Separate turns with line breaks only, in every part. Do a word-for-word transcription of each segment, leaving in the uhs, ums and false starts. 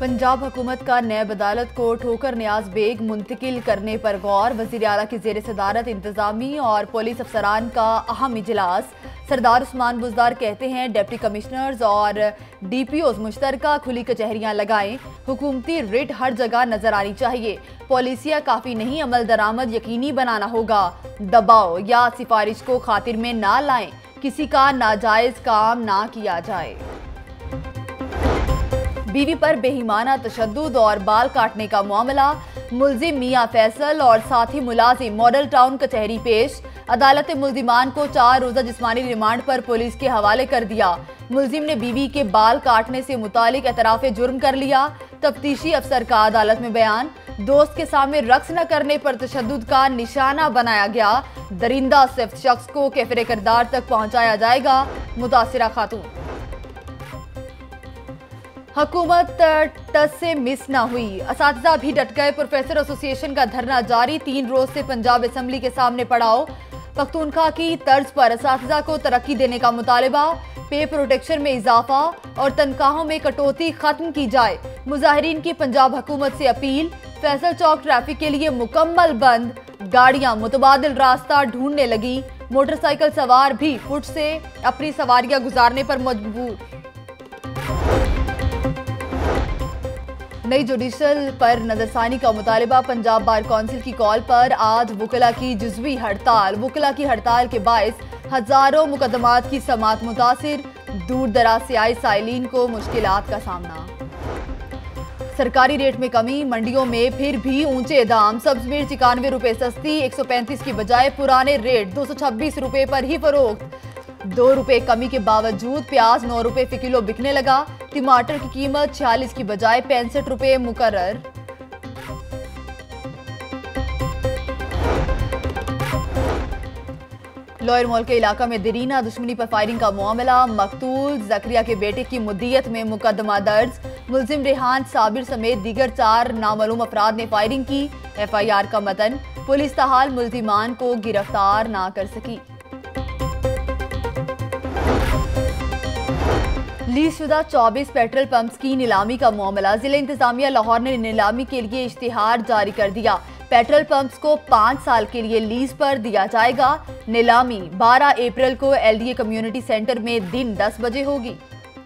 पंजाब हुकूमत का नैब अदालत को ठोकर नियाज बेग मुंतकिल करने पर गौर। वज़ीर आला की ज़ेर सदारत इंतजामी और पुलिस अफसरान का अहम इजलास। सरदार उस्मान बुजदार कहते हैं डिप्टी कमिश्नर्स और डी पी ओज मुश्तरका खुली कचहरियां लगाएं। हुकूमती रिट हर जगह नजर आनी चाहिए। पॉलिसियां काफ़ी नहीं, अमल दरामद यकीनी बनाना होगा। दबाव या सिफारिश को खातिर में ना लाएं। किसी का नाजायज काम ना किया जाए। बीवी पर बेईमाना तशद्दुद और बाल काटने का मामला। मुल्जिम मियां फैसल और साथी मुलाजिम मॉडल टाउन कचहरी पेश। अदालत ने मुल्जिमान को चार रोजा जिस्मानी रिमांड पर पुलिस के हवाले कर दिया। मुल्जिम ने बीवी के बाल काटने से मुतालिक एतराफ़े जुर्म कर लिया। तफ्तीशी अफसर का अदालत में बयान। दोस्त के सामने रक्स न करने पर तशद्दुद का निशाना बनाया गया। दरिंदा सिर्फ शख्स को कैफरे किरदार तक पहुंचाया जाएगा। मुतासिरा खातून। हुकूमत टस से मिस ना हुई, असातिज़ा भी डट गए। प्रोफेसर एसोसिएशन का धरना जारी। तीन रोज से पंजाब असम्बली के सामने पड़ाव। पख्तूनख्वा की तर्ज पर असातिज़ा को तरक्की देने का मुतालबा। पे प्रोटेक्शन में इजाफा और तनख्वाहों में कटौती खत्म की जाए। मुजाहिरीन की पंजाब हुकूमत से अपील। फैसल चौक ट्रैफिक के लिए मुकम्मल बंद। गाड़ियां मुतबादिल रास्ता ढूंढने लगी। मोटरसाइकिल सवार भी फुट से अपनी सवारियां गुजारने पर मजबूर। नई जुडिशल पर नजरसानी का मुतालबा। पंजाब बार कौंसिल की कॉल पर आज वुकला की जुज़वी हड़ताल। वुकला की हड़ताल के बायस हजारों मुकदमात की समात मुतासिर। दूर दराज से आए साइलिन को मुश्किलात का सामना। सरकारी रेट में कमी। मंडियों में फिर भी ऊंचे दाम। सब्ज मिर्च इक्यानवे रुपए सस्ती। एक सौ पैंतीस की बजाय पुराने रेट दो सौ छब्बीस रुपए पर ही फरोख्त। दो रुपए कमी के बावजूद प्याज नौ रुपए फी किलो बिकने लगा। टमाटर की कीमत छियालीस की बजाय पैंसठ रुपए मुकर्रर। लॉयर मॉल के इलाका में दरीना दुश्मनी पर फायरिंग का मामला। मकतूल जकरिया के बेटे की मुद्दियत में मुकदमा दर्ज। मुल्जिम रेहान साबिर समेत दीगर चार नामालूम अफराद ने फायरिंग की। एफ आई आर का मतन। पुलिस ताहाल मुल्जिमान को गिरफ्तार ना कर सकी। लीज़शुदा चौबीस पेट्रोल पंप्स की नीलामी का मामला। जिला इंतजामिया लाहौर ने नीलामी के लिए इश्तिहार जारी कर दिया। पेट्रोल पंप्स को पाँच साल के लिए लीज पर दिया जाएगा। नीलामी बारह अप्रैल को L D A community centre में दिन दस बजे होगी।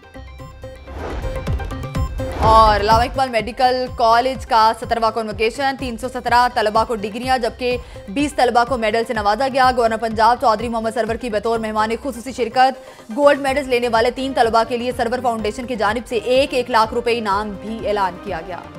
और अल्लामा इकबाल मेडिकल कॉलेज का सत्रहवां कॉन्वोकेशन। तीन सौ सत्रह तलबा को डिग्रियां जबकि बीस तलबा को मेडल से नवाजा गया। गवर्नर पंजाब चौधरी मोहम्मद सरवर की बतौर मेहमान खुसूसी शिरकत। गोल्ड मेडल्स लेने वाले तीन तलबा के लिए सरवर फाउंडेशन की जानिब से एक एक लाख रुपए इनाम भी ऐलान किया गया।